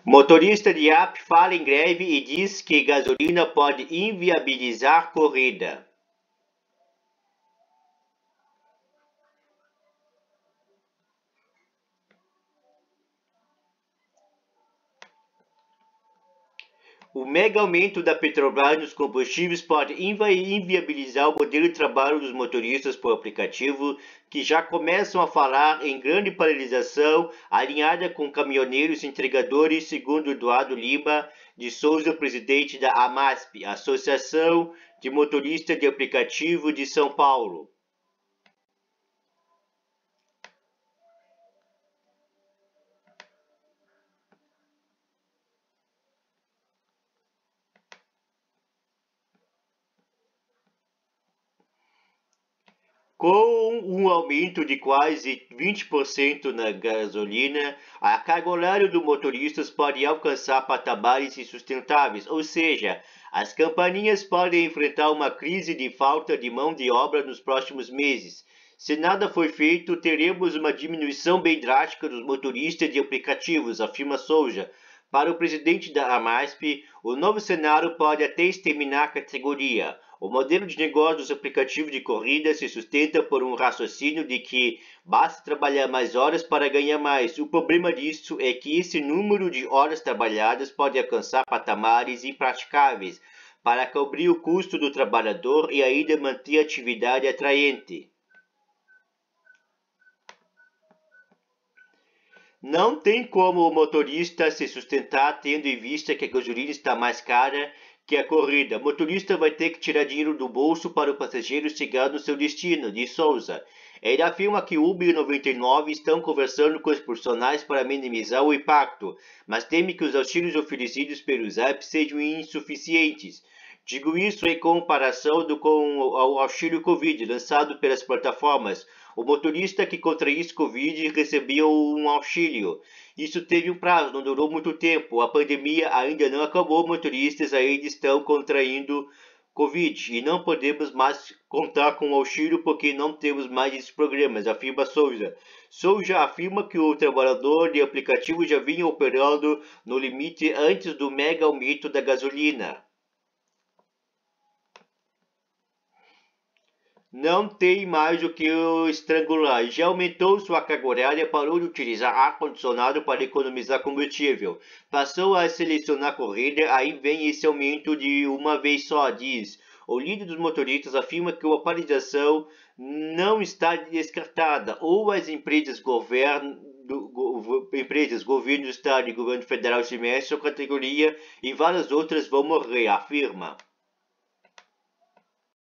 Motorista de app fala em greve e diz que gasolina pode inviabilizar corrida. O mega aumento da Petrobras nos combustíveis pode inviabilizar o modelo de trabalho dos motoristas por aplicativo, que já começam a falar em grande paralisação alinhada com caminhoneiros e entregadores, segundo Eduardo Lima de Souza, presidente da AMASP, Associação de Motoristas de Aplicativo de São Paulo. Com um aumento de quase 20% na gasolina, a carga horária do motoristas pode alcançar patamares insustentáveis, ou seja, as companhias podem enfrentar uma crise de falta de mão de obra nos próximos meses. Se nada for feito, teremos uma diminuição bem drástica dos motoristas de aplicativos, afirma Souza. Para o presidente da AMASP, o novo cenário pode até exterminar a categoria. O modelo de negócio dos aplicativos de corrida se sustenta por um raciocínio de que basta trabalhar mais horas para ganhar mais. O problema disso é que esse número de horas trabalhadas pode alcançar patamares impraticáveis para cobrir o custo do trabalhador e ainda manter a atividade atraente. Não tem como o motorista se sustentar tendo em vista que a gasolina está mais cara que a corrida. O motorista vai ter que tirar dinheiro do bolso para o passageiro chegar no seu destino, diz Souza. Ele afirma que Uber e 99 estão conversando com os profissionais para minimizar o impacto, mas teme que os auxílios oferecidos pelos apps sejam insuficientes. Digo isso em comparação com o auxílio Covid lançado pelas plataformas. O motorista que contraísse Covid recebia um auxílio. Isso teve um prazo, não durou muito tempo. A pandemia ainda não acabou, motoristas ainda estão contraindo Covid e não podemos mais contar com o auxílio porque não temos mais esses programas, afirma Souza. Souza afirma que o trabalhador de aplicativo já vinha operando no limite antes do mega aumento da gasolina. Não tem mais o que estrangular. Já aumentou sua carga horária, parou de utilizar ar-condicionado para economizar combustível. Passou a selecionar corrida, aí vem esse aumento de uma vez só, diz. O líder dos motoristas afirma que a paralisação não está descartada. Ou as empresas, governo do Estado e governo federal se mexem a categoria e várias outras vão morrer, afirma.